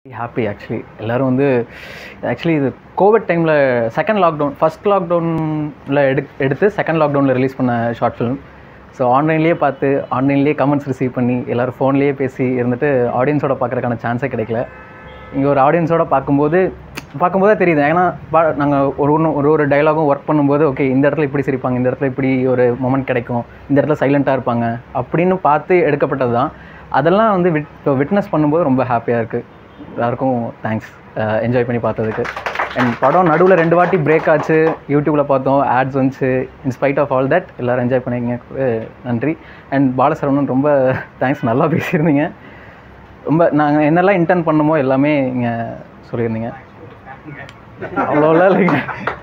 Happy actually எல்லோரும் வந்து actually இது கோவிட் டைமில் செகண்ட் லாக்டவுன் ஃபஸ்ட் லாக்டவுனில் எடுத்து செகண்ட் லாக்டவுனில் ரிலீஸ் பண்ண ஷார்ட் ஃபிலிம். ஸோ ஆன்லைன்லேயே பார்த்து ஆன்லைன்லேயே கமெண்ட்ஸ் ரிசீவ் பண்ணி எல்லோரும் ஃபோன்லேயே பேசி இருந்துட்டு ஆடியன்ஸோட பார்க்குறதுக்கான சான்ஸே கிடைக்கல. இங்கே ஒரு ஆடியன்ஸோட பார்க்கும்போதே தெரியுது. ஏன்னா நாங்கள் ஒரு டைலாகும் ஒர்க் பண்ணும்போது ஓகே இந்த இடத்துல இப்படி சிரிப்பாங்க, இந்த இடத்துல இப்படி ஒரு மொமெண்ட் கிடைக்கும், இந்த இடத்துல சைலண்ட்டாக இருப்பாங்க அப்படின்னு பார்த்து எடுக்கப்பட்டது தான். அதெல்லாம் வந்து விட்னஸ் பண்ணும்போது ரொம்ப ஹாப்பியாக இருக்குது. எல்லாருக்கும் தேங்க்ஸ் என்ஜாய் பண்ணி பார்த்ததுக்கு. அண்ட் படம் நடுவில் 2 வாட்டி பிரேக் ஆச்சு, யூடியூப்பில் பார்த்தோம், ஆட்ஸ் வந்துச்சு. இன்ஸ்பைட் ஆஃப் ஆல் தட் எல்லோரும் என்ஜாய் பண்ணிங்க, நன்றி. அண்ட் பாலசரவணன் ரொம்ப தேங்க்ஸ், நல்லா பேசியிருந்தீங்க. ரொம்ப நாங்கள் என்னெல்லாம் இன்டர்ன் பண்ணமோ எல்லாமே இங்கே சொல்லியிருந்தீங்க. அவ்வளோலாம் இல்லைங்க.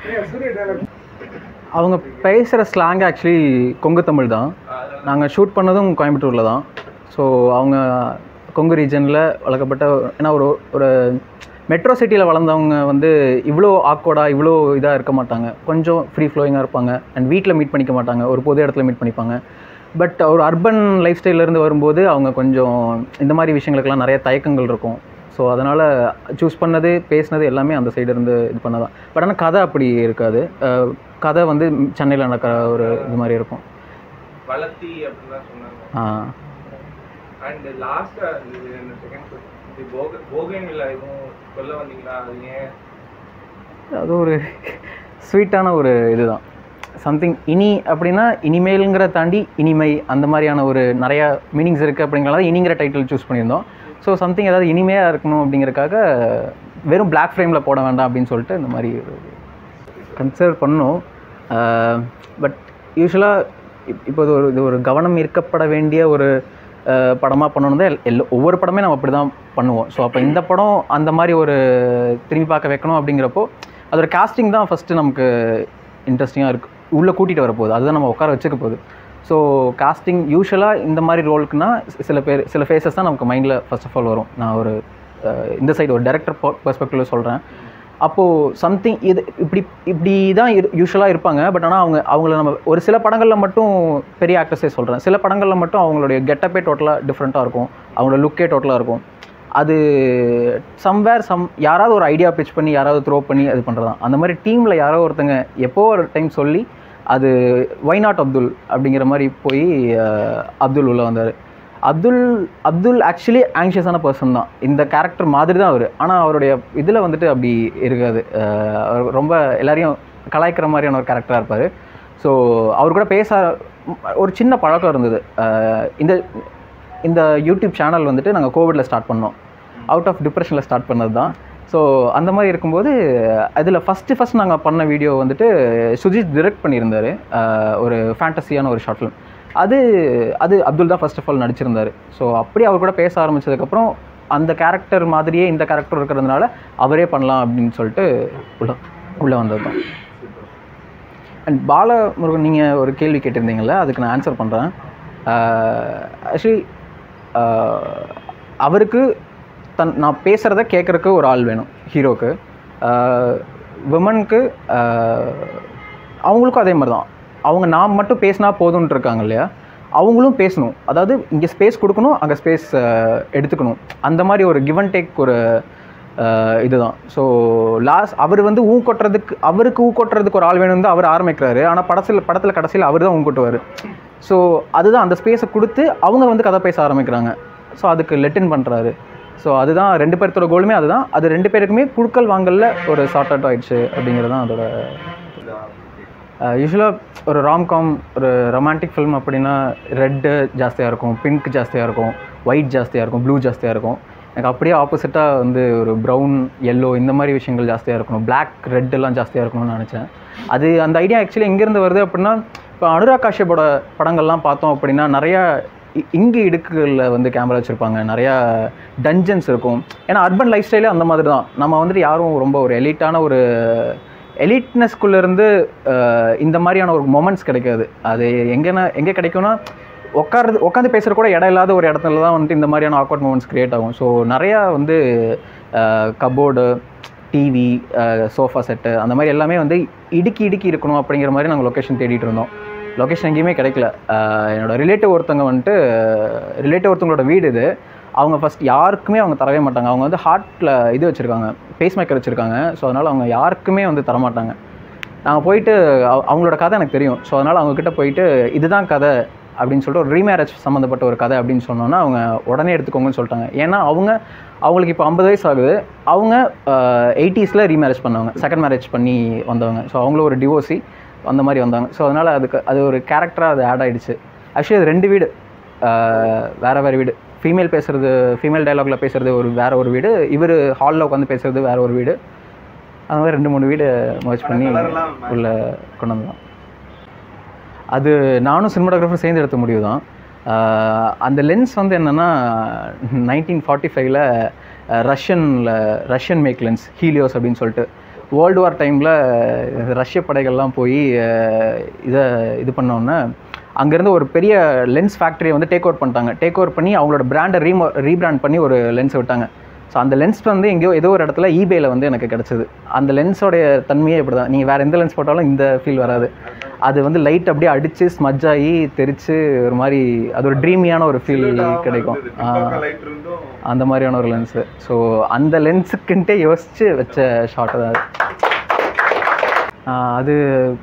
அவங்க பேசுகிற ஸ்லாங் ஆக்சுவலி கொங்கு தமிழ் தான். நாங்கள் ஷூட் பண்ணதும் கோயம்புத்தூரில் தான். ஸோ அவங்க கொங்கு ரீஜனில் வளர்க்கப்பட்ட, ஏன்னா ஒரு மெட்ரோ சிட்டியில் வளர்ந்தவங்க வந்து இவ்வளோ ஆக்வர்டாக இவ்வளோ இதாக இருக்க மாட்டாங்க. கொஞ்சம் ஃப்ரீ ஃப்ளோயிங்காக இருப்பாங்க. அண்ட் வீட்டில் மீட் பண்ணிக்க மாட்டாங்க, ஒரு பொது இடத்துல மீட் பண்ணிப்பாங்க. பட் ஒரு அர்பன் லைஃப் ஸ்டைலேருந்து வரும்போது அவங்க கொஞ்சம் இந்த மாதிரி விஷயங்களுக்கெல்லாம் நிறைய தயக்கங்கள் இருக்கும். ஸோ அதனால் சூஸ் பண்ணது பேசினது எல்லாமே அந்த சைடு இருந்து இது பண்ணதான். பட் ஆனால் கதை அப்படி இருக்காது. கதை வந்து சென்னையில் நடக்கிற ஒரு இது மாதிரி இருக்கும். அண்ட் லாஸ்டா இந்த செகண்ட் போகேன்ல எதுவும் சொல்ல வந்தீங்களா? அது ஒரு ஸ்வீட்டான ஒரு இதுதான். சம்திங் இனி அப்படின்னா இனிமேலுங்கிற தாண்டி இனிமை, அந்த மாதிரியான ஒரு நிறையா மீனிங்ஸ் இருக்குது. அப்படிங்கிறத இனிங்கிற டைட்டில் சூஸ் பண்ணியிருந்தோம். ஸோ சம்திங் ஏதாவது இனிமையாக இருக்கணும் அப்படிங்கிறதுக்காக வெறும் பிளாக் ஃப்ரேமில் போட வேண்டாம் அப்படின்னு சொல்லிட்டு இந்த மாதிரி கன்சிடர் பண்ணோம். பட் யூஸ்வலாக இப்போ இது ஒரு கவனம் ஈர்க்கப்பட வேண்டிய ஒரு படமாக பண்ணணும் தான் ஒவ்வொரு படமே நம்ம அப்படி தான் பண்ணுவோம். ஸோ அப்போ இந்த படம் அந்த மாதிரி ஒரு திரும்பி பார்க்க வைக்கணும் அப்படிங்கிறப்போ அதோட காஸ்டிங் தான் ஃபஸ்ட்டு நமக்கு இன்ட்ரெஸ்டிங்காக இருக்குது. உள்ளே கூட்டிகிட்டு வரப்போகுது, அதுதான் நம்ம உட்கார வச்சுக்க போகுது. ஸோ காஸ்டிங் யூஸ்வலாக இந்த மாதிரி ரோலுக்குன்னா சில ஃபேஸஸ் தான் நமக்கு மைண்டில் ஃபர்ஸ்ட் ஆஃப் ஆல் வரும். நான் ஒரு இந்த சைடு ஒரு டைரக்டர் பெர்ஸ்பெக்டிவில் சொல்கிறேன். அப்போது சம்திங் இது இப்படி தான் யூஸ்வலாக இருப்பாங்க. பட் ஆனால் அவங்கள நம்ம ஒரு சில படங்களில் மட்டும் பெரிய ஆக்டர்ஸே சொல்கிறேன், சில படங்களில் மட்டும் அவங்களுடைய கெட்டப்பே டோட்டலாக டிஃப்ரெண்ட்டாக இருக்கும், அவங்களோட லுக்கே டோட்டலாக இருக்கும். அது யாராவது ஒரு ஐடியா பிச் பண்ணி யாராவது த்ரோ பண்ணி அது பண்ணுறதான். அந்த மாதிரி டீமில் யாரோ ஒருத்தங்க எப்போ ஒரு டைம் சொல்லி அது வை நாட் அப்துல் அப்படிங்கிற மாதிரி போய் அப்துல் உள்ளே வந்தார். அப்துல் ஆக்சுவலி ஆங்ஷியஸான பர்சன் தான். இந்த கேரக்டர் மாதிரி தான் அவர். ஆனால் அவருடைய இதில் வந்துட்டு அப்படி இருக்காது. அவர் ரொம்ப எல்லாரையும் கலாய்க்கிற மாதிரியான ஒரு கேரக்டராக இருப்பார். ஸோ அவர் கூட பேச ஒரு சின்ன பழக்கம் இருந்தது. இந்த யூடியூப் சேனல் வந்துட்டு நாங்கள் கோவிடில் ஸ்டார்ட் பண்ணோம். அவுட் ஆஃப் டிப்ரெஷனில் ஸ்டார்ட் பண்ணது தான். ஸோ அந்த மாதிரி இருக்கும்போது அதில் ஃபஸ்ட்டு நாங்கள் பண்ண வீடியோ வந்துட்டு சுஜித் டிரெக்ட் பண்ணியிருந்தார். ஒரு ஃபேண்டஸியான ஒரு ஷார்ட் ஃபிலிம். அது அப்துல் தான் ஃபர்ஸ்ட் ஆஃப் ஆல் நடிச்சிருந்தார். ஸோ அப்படி அவர் கூட பேச ஆரம்பித்ததுக்கப்புறம் அந்த கேரக்டர் மாதிரியே இந்த கேரக்டர் இருக்கிறதுனால அவரே பண்ணலாம் அப்படின்னு சொல்லிட்டு உள்ளே வந்தது தான். அண்ட் பாலமுருகன் நீங்கள் ஒரு கேள்வி கேட்டிருந்தீங்கள, அதுக்கு நான் ஆன்சர் பண்ணுறேன். ஆக்சுவலி அவருக்கு நான் பேசுகிறத கேட்குறக்கு ஒரு ஆள் வேணும் ஹீரோக்கு. விமனுக்கு அவங்களுக்கும் அதே மாதிரி தான். அவங்க நான் மட்டும் பேசினா போதும்னு இருக்காங்க இல்லையா, அவங்களும் பேசணும். அதாவது இங்கே ஸ்பேஸ் கொடுக்கணும், அங்கே ஸ்பேஸ் எடுத்துக்கணும். அந்த மாதிரி ஒரு கிவ் அண்ட் டேக் ஒரு இதுதான். ஸோ அவர் வந்து அவருக்கு கொட்டுறதுக்கு ஒரு ஆள் வேணும் தான் அவர் ஆரம்பிக்கிறாரு. ஆனால் படத்தில் கடைசியில் அவர் தான் கொட்டுவார். ஸோ அதுதான் அந்த ஸ்பேஸை கொடுத்து அவங்க வந்து கதை பேச ஆரம்பிக்கிறாங்க. ஸோ அதுக்கு லெட்டின் பண்ணுறாரு. ஸோ அதுதான் 2 பேர்த்தோட கோலுமே அதுதான். அது 2 பேருக்குமே குடுக்கல் வாங்கல ஒரு ஷார்ட் அவுட் ஆகிடுச்சு அப்படிங்கிறது தான் அதோட. யூஸ்வலாக ஒரு ராம்காம், ஒரு ரொமான்டிக் ஃபிலிம் அப்படின்னா ரெட்டு ஜாஸ்தியாக இருக்கும், பிங்க் ஜாஸ்தியாக இருக்கும், ஒயிட் ஜாஸ்தியாக இருக்கும், ப்ளூ ஜாஸ்தியாக இருக்கும். எனக்கு அப்படியே ஆப்போசிட்டாக வந்து ஒரு ப்ரௌன், எல்லோ இந்த மாதிரி விஷயங்கள் ஜாஸ்தியாக இருக்கணும், பிளாக் ரெட் எல்லாம் ஜாஸ்தியாக இருக்கணும்னு நினச்சேன். அந்த ஐடியா ஆக்சுவலி எங்கேருந்து வருது அப்படின்னா, இப்போ அனுராக் காஷ்யப்போட படங்கள்லாம் பார்த்தோம் அப்படின்னா நிறையா இங்கு இடுக்குகளில் வந்து கேமரா வச்சுருப்பாங்க, நிறையா டஞ்சன்ஸ் இருக்கும். ஏன்னா அர்பன் லைஃப் ஸ்டைலே அந்த மாதிரி தான். நம்ம வந்துட்டு யாரும் ரொம்ப ஒரு எலிட்டான ஒரு எலிட்னஸ்குள்ளேருந்து இந்த மாதிரியான ஒரு மொமெண்ட்ஸ் கிடைக்காது. அது எங்கே கிடைக்கும்னா உட்காந்து பேசுகிற கூட இடம் இல்லாத ஒரு இடத்துல தான் வந்துட்டு இந்த மாதிரியான ஆக்வர்ட் மொமெண்ட்ஸ் க்ரியேட் ஆகும். ஸோ நிறையா வந்து கபோர்டு, டிவி, சோஃபா செட்டு அந்த மாதிரி எல்லாமே வந்து இடுக்கி இருக்கணும் அப்படிங்கிற மாதிரி நாங்கள் லொக்கேஷன் தேடிட்டு இருந்தோம். லொக்கேஷன் எங்கேயுமே கிடைக்கல. என்னோடய ரிலேட்டிவ் ஒருத்தவங்களோட வீடு இது. அவங்க ஃபஸ்ட் யாருக்குமே அவங்க தரவே மாட்டாங்க. அவங்க வந்து ஹார்ட்டில் இது வச்சுருக்காங்க, பேஸ் மேக்கர் வச்சுருக்காங்க. ஸோ அதனால் அவங்க யாருக்குமே வந்து தரமாட்டாங்க. நாங்கள் போயிட்டு அவங்களோட கதை எனக்கு தெரியும். ஸோ அதனால் அவங்கக்கிட்ட போயிட்டு இதுதான் கதை அப்படின்னு சொல்லிட்டு ஒரு ரீமேரேஜ் சம்மந்தப்பட்ட ஒரு கதை அப்படின்னு சொன்னோன்னா அவங்க உடனே எடுத்துக்கோங்கன்னு சொல்லிட்டாங்க. ஏன்னா அவங்களுக்கு இப்போ 50 வயசு ஆகுது. அவங்க 80s ரீமேரேஜ் பண்ணவங்க, செகண்ட் மேரேஜ் பண்ணி வந்தவங்க. ஸோ அவங்களும் ஒரு டிவோர்ஸி அந்த மாதிரி வந்தாங்க. ஸோ அதனால் அது ஒரு கேரக்டராக அது ஆட் ஆகிடுச்சு. ஆக்சுவலி அது 2 வீடு, வேறு வீடு. ஃபீமேல் டைலாகில் பேசுகிறது வேறு ஒரு வீடு, இவர் ஹாலில் உட்காந்து பேசுகிறது வேறு ஒரு வீடு. அந்த மாதிரி 2-3 வீடு மர்ஜ் பண்ணி உள்ளே கொண்டு வந்தோம். அது நானும் சினிமாட்டோகிராஃபர் சேர்ந்து எடுத்த முடிவு தான். அந்த லென்ஸ் வந்து என்னென்னா 1945 ரஷ்யன் மேக் லென்ஸ், ஹீலியோஸ் அப்படின்னு சொல்லிட்டு. வேர்ல்டு வார் டைமில் ரஷ்ய படைகள்லாம் போய் இது பண்ணோன்னே அங்கேருந்து ஒரு பெரிய லென்ஸ் ஃபேக்ட்ரியை வந்து டேக் ஓவர் பண்ணி அவங்களோட பிராண்டை ரீபிராண்ட் பண்ணி ஒரு லென்ஸ் விட்டாங்க. ஸோ அந்த லென்ஸ் வந்து ஏதோ ஒரு இடத்துல ஈபேயில் வந்து எனக்கு கிடச்சிது. அந்த லென்ஸோடைய தன்மையே இப்படி தான். நீங்கள் வேறு எந்த லென்ஸ் போட்டாலும் இந்த ஃபீல் வராது. அது வந்து லைட் அப்படியே அடித்து ஸ்மஜ் ஆகி தெரித்து ஒரு மாதிரி அது ஒரு ட்ரீமியான ஒரு ஃபீல் கிடைக்கும். அந்த மாதிரியான ஒரு லென்ஸு. ஸோ அந்த லென்ஸுக்குன்ட்டே யோசித்து வச்ச ஷாட்டு தான் அது.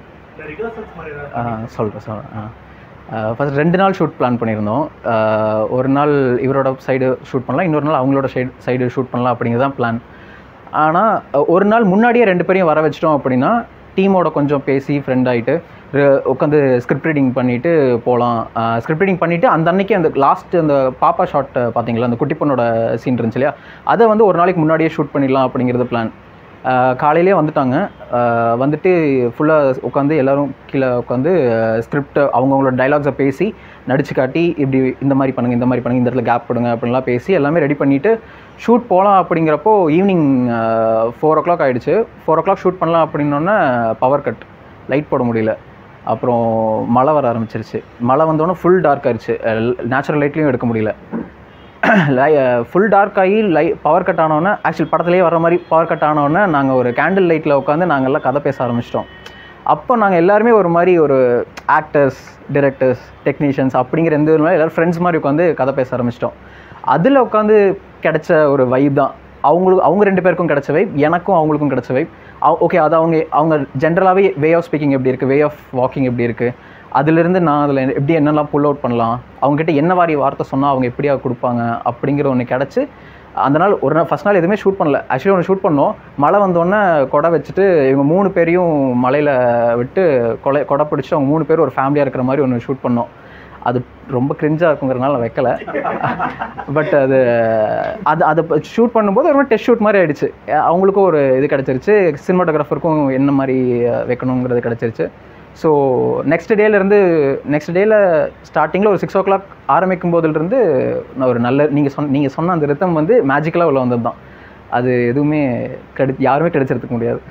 சொல்கிறேன். ஃபஸ்ட் 2 நாள் ஷூட் பிளான் பண்ணியிருந்தோம். ஒரு நாள் இவரோட சைடு ஷூட் பண்ணலாம், இன்னொரு நாள் அவங்களோட சைடு ஷூட் பண்ணலாம் அப்படிங்கிறது தான் பிளான். ஆனால் ஒரு நாள் முன்னாடியே 2 பேரையும் வர வச்சிட்டோம் அப்படின்னா டீமோட கொஞ்சம் பேசி ஃப்ரெண்ட் ஆகிட்டு உட்காந்து ஸ்கிரிப்ட் ரீடிங் பண்ணிவிட்டு போகலாம். ஸ்கிரிப்ட் ரீடிங் பண்ணிவிட்டு அந்த அன்றைக்கி அந்த அந்த பாப்பா ஷாட் பார்த்தீங்களா, அந்த குட்டி பொண்ணோட சீன் இருந்துச்சு இல்லையா, அதை வந்து ஒரு நாளைக்கு முன்னாடியே ஷூட் பண்ணிடலாம் அப்படிங்கிறது பிளான். காலையிலே வந்துட்டாங்க. வந்துட்டு ஃபுல்லாக உட்காந்து எல்லோரும் கீழே உட்காந்து ஸ்கிரிப்டை அவங்கவுங்களோட டைலாக்ஸை பேசி நடிச்சு காட்டி இப்படி இந்த மாதிரி பண்ணுங்கள், இந்த இடத்துல கேப் கொடுங்க அப்படின்லாம் பேசி எல்லாமே ரெடி பண்ணிவிட்டு ஷூட் போகலாம். அப்படிங்கிறப்போ ஈவினிங் 4 o'clock ஆகிடுச்சு. 4 o'clock ஷூட் பண்ணலாம் அப்படின்னோடனே பவர் கட், லைட் போட முடியல. அப்புறம் மழை வர ஆரம்பிச்சிருச்சு. மழை வந்தோடனே ஃபுல் டார்க் ஆகிடுச்சு. நேச்சுரல் லைட்லேயும் எடுக்க முடியல. ஃபுல் டார்க் ஆகி பவர் கட் ஆனோன்னே, ஆக்சுவலி படத்துலேயே வர மாதிரி பவர் கட் ஆனோடனே நாங்கள் ஒரு கேண்டில் லைட்டில் உட்காந்து நாங்கள்லாம் கதை பேச ஆரம்பிச்சிட்டோம். அப்போ நாங்கள் எல்லாருமே ஒரு மாதிரி ஒரு ஆக்டர்ஸ், டிரெக்டர்ஸ், டெக்னீஷியன்ஸ் அப்படிங்கிற எந்த ஒரு எல்லோரும் ஃப்ரெண்ட்ஸ் மாதிரி உட்காந்து கதை பேச ஆரம்பிச்சிட்டோம். அதில் உட்காந்து கிடைச்ச ஒரு வைப் தான் அவங்க 2 பேருக்கும் கிடைச்ச வைப், எனக்கும் அவங்களுக்கும் கிடைச்ச வைப். ஓகே, அது அவங்க ஜென்ரலாகவே வே ஆஃப் ஸ்பீக்கிங் எப்படி இருக்குது, வே ஆஃப் வாக்கிங் எப்படி இருக்குது, அதிலிருந்து நான் அதில் எப்படி என்னெல்லாம் புல் அவுட் பண்ணலாம், அவங்ககிட்ட என்ன மாதிரி வார்த்தை சொன்னால் அவங்க எப்படியா கொடுப்பாங்க அப்படிங்கிற ஒன்று கிடச்சி. அந்த நாள் ஃபஸ்ட் நாள் எதுவுமே ஷூட் பண்ணல. ஆக்சுவலி ஒன்று ஷூட் பண்ணோம். மழை வந்தோடனே கொடை வச்சுட்டு இவங்க 3 பேரையும் மலையில் விட்டு கொடை பிடிச்சி அவங்க 3 பேரும் ஒரு ஃபேமிலியாக இருக்கிற மாதிரி ஒன்று ஷூட் பண்ணோம். அது ரொம்ப கிரிஞ்சாக இருக்குங்கிறதுனால நான் வைக்கலை. பட் அதை ஷூட் பண்ணும்போது ஒரு டெஸ்ட் ஷூட் மாதிரி ஆகிடுச்சு. அவங்களுக்கும் ஒரு இது கிடச்சிருச்சு, சினிமாட்டோகிராஃபருக்கும் என்ன மாதிரி வைக்கணுங்கிறது கிடச்சிருச்சு. ஸோ நெக்ஸ்ட் டேயில் ஸ்டார்டிங்கில் ஒரு 6 o'clock ஆரம்பிக்கும் போதிலிருந்து நான் ஒரு நல்ல நீங்கள் சொன்ன அந்த ரித்தம் வந்து மேஜிக்கலாக உள்ள வந்தது தான். அது எதுவுமே யாருமே கிடைச்சிருக்க முடியாது.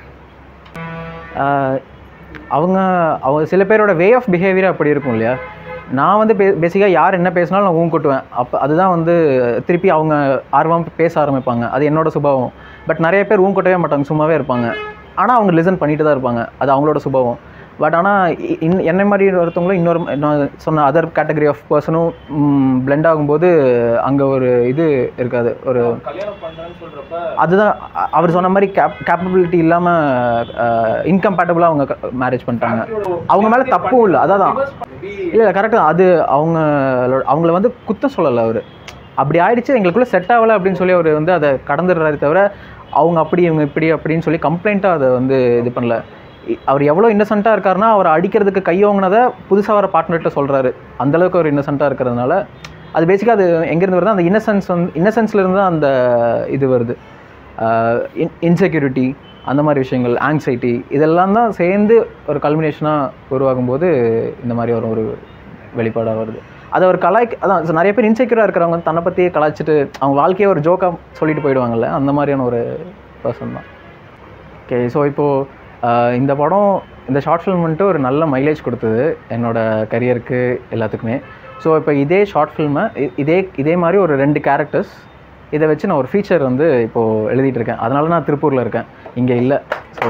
அவங்க சில பேரோட வே ஆஃப் பிஹேவியர் அப்படி இருக்கும் இல்லையா. நான் வந்து பேசிக்காக யார் என்ன பேசினாலும் நான் ஊங்கொட்டுவேன். அப்போ அதுதான் வந்து திருப்பி அவங்க ஆர்வமாக பேச ஆரம்பிப்பாங்க. அது என்னோடய சுபாவம். பட் நிறைய பேர் ஊங்கொட்டவே மாட்டாங்க, சும்மாவே இருப்பாங்க. ஆனால் அவங்க லிசன் பண்ணிட்டு தான் இருப்பாங்க. அது அவங்களோட சுபாவம். பட் ஆனால் என்னை மாதிரி ஒருத்தவங்களும் இன்னொரு நான் சொன்ன அதர் கேட்டகரி ஆஃப் பர்சனும் பிளெண்ட் ஆகும்போது அங்கே ஒரு இது இருக்காது. ஒரு அதுதான் அவர் சொன்ன மாதிரி கேப்பபிலிட்டி இல்லாமல் இன்கம்பேட்டபிளாக அவங்க மேரேஜ் பண்ணிட்டாங்க. அவங்க மேலே தப்பும் இல்லை, அதான் இல்லை கரெக்டாக. அது அவங்கள வந்து குத்தம் சொல்லலை. அவர் அப்படி ஆயிடுச்சு, எங்களுக்குள்ளே செட் ஆகலை அப்படின்னு சொல்லி அவர் வந்து அதை கடந்துடுறாரு தவிர அவங்க அப்படி இவங்க இப்படி அப்படின்னு சொல்லி கம்ப்ளைண்ட்டாக அதை வந்து இது பண்ணல. அவர் எவ்வளோ இன்னசென்ட்டாக இருக்காருன்னா அவர் அடிக்கிறதுக்கு கையோங்கினதை புதுசாக வர பார்ட்னர்கிட்ட சொல்கிறாரு. அந்தளவுக்கு அவர் இன்னசென்ட்டாக இருக்கிறதுனால அது பேசிக்காக அது எங்கேருந்து வருது, அந்த இன்னசென்ஸ்லேருந்து தான் அந்த இது வருது. இன்செக்யூரிட்டி, அந்த மாதிரி விஷயங்கள், ஆங்ஸைட்டி, இதெல்லாம் தான் சேர்ந்து ஒரு கல்மினேஷனாக உருவாகும்போது இந்த மாதிரி ஒரு வெளிப்பாடாக வருது. அது ஒரு அதான் நிறைய பேர் இன்செக்யூராக இருக்கிறவங்க தன்னை பற்றியே கலாய்ச்சிட்டு அவங்க வாழ்க்கையை ஒரு ஜோக்காக சொல்லிட்டு போயிடுவாங்கல்ல, அந்த மாதிரியான ஒரு பர்சன் தான். ஓகே, ஸோ இப்போது இந்த படம், இந்த ஷார்ட் ஃபில்ம் வந்துட்டு ஒரு நல்ல மைலேஜ் கொடுத்தது என்னோடய கரியருக்கு எல்லாத்துக்குமே. ஸோ இப்போ இதே ஷார்ட் ஃபில்மை இதே மாதிரி ஒரு 2 கேரக்டர்ஸ் இதை வச்சு நான் ஒரு ஃபீச்சர் வந்து இப்போது எழுதிட்டு இருக்கேன். அதனால நான் திருப்பூரில் இருக்கேன், இங்கே இல்லை.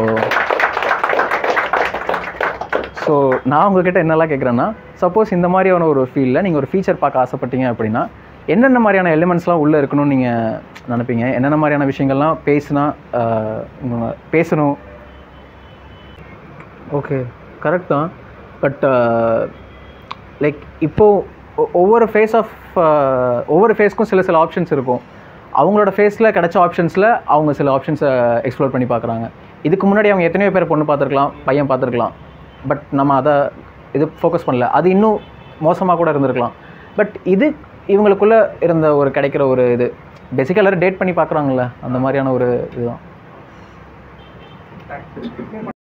ஸோ நான் உங்கள்கிட்ட என்னெல்லாம் கேட்குறேன்னா, சப்போஸ் இந்த மாதிரியான ஒரு ஃபீல்டில் நீங்கள் ஒரு ஃபீச்சர் பார்க்க ஆசைப்பட்டீங்க அப்படின்னா என்னென்ன மாதிரியான எலிமெண்ட்ஸ்லாம் உள்ளே இருக்கணும்னு நீங்கள் நினைப்பீங்க? என்னென்ன மாதிரியான விஷயங்கள்லாம் பேசணும்? ஓகே, கரெக்ட் தான். பட் லைக் இப்போது ஒவ்வொரு ஃபேஸ்க்கும் சில ஆப்ஷன்ஸ் இருக்கும். அவங்களோட ஃபேஸில் கிடைச்ச ஆப்ஷன்ஸில் அவங்க சில ஆப்ஷன்ஸை எக்ஸ்ப்ளோர் பண்ணி பார்க்குறாங்க. இதுக்கு முன்னாடி அவங்க எத்தனையோ பேர் பொண்ணு பார்த்துருக்கலாம், பையன் பார்த்துருக்கலாம். பட் நம்ம அதை ஃபோக்கஸ் பண்ணல. அது இன்னும் மோசமாக கூட இருந்திருக்கலாம். பட் இது இவங்களுக்குள்ளே இருந்த ஒரு கிடைக்கிற ஒரு இது பேசிக்காக எல்லோரும் டேட் பண்ணி பார்க்குறாங்கல்ல, அந்த மாதிரியான ஒரு இதுதான்.